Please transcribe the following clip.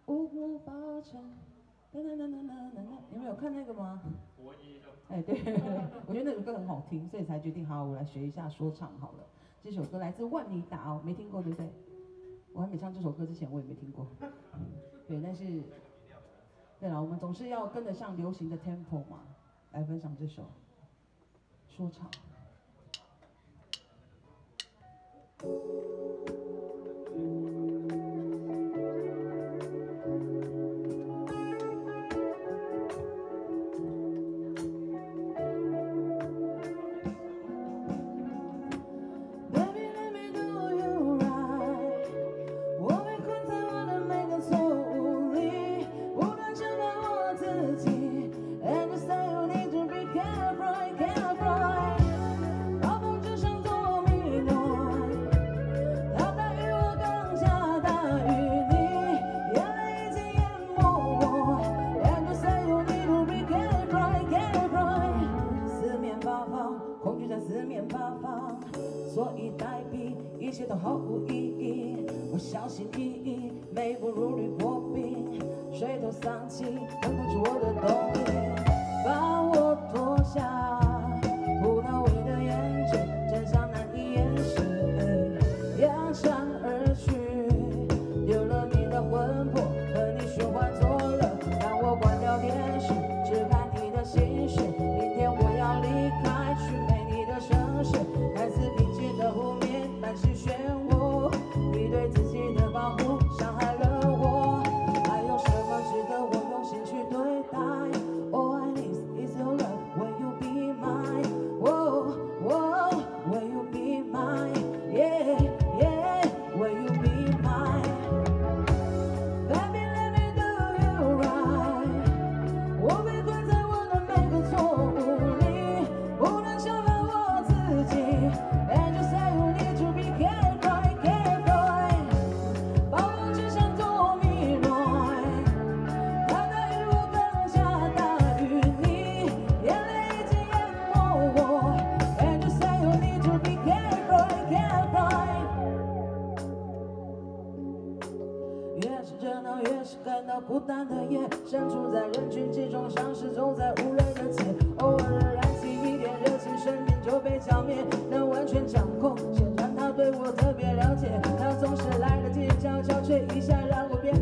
无法保证。你们有看那个吗？ 国一的。 哎，对，我觉得那首歌很好听，所以才决定好，我来学一下说唱好了。这首歌来自万妮达哦，没听过对不对？我还没唱这首歌之前，我也没听过。对，但是，对了，我们总是要跟得上流行的 tempo 嘛，来分享这首说唱。所以代币一切都毫无意义。我小心翼翼，每步如履薄冰，垂头丧气，撑不住我的动力，把我拖下不到位的眼睛，真相难以掩饰，扬长而去，丢了你的魂魄，和你循环错了，让我关掉电视，只看你的心事。明天我要离开，去美丽的城市。看似平静的湖面，满是漩涡。你对自己的保护伤害了我，还有什么值得我用心去对待 ？All I need is your love. Will you be mine? Whoa, whoa, will you be mine? Yeah, yeah, will you be mine? Baby, let me do you right. 我被困在我的每个错误里，不能惩罚我自己。And you say you need to be careful, careful。暴风只想躲迷乱，它大于我更加大于你，眼泪已经淹没我。And you say you need to be careful, careful。越是热闹，越是感到孤单的夜，身处在人群之中，像是走在无人的街。偶尔燃起一点热情，瞬间就被浇灭，能完全掌控。显然他对我特别了解，他总是来得及悄悄吹一下，让我变